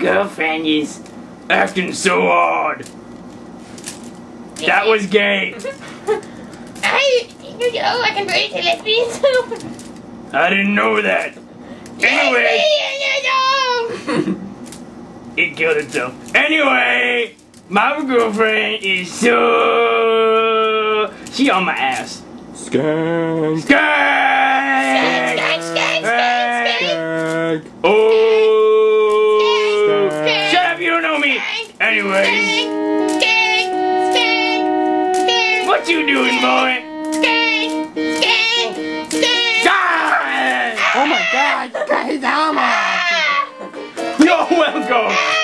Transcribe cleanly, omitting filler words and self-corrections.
girlfriend is acting so hard. That was gay. I can break a lesbian too. I didn't know that. Anyway. It killed itself. Anyway, my girlfriend is so... She on my ass. Skank. Skank! Skank! Oh! Shut up, you don't know me! Anyway. What you doing, boy? Oh my God! Guys, how am I? You're welcome!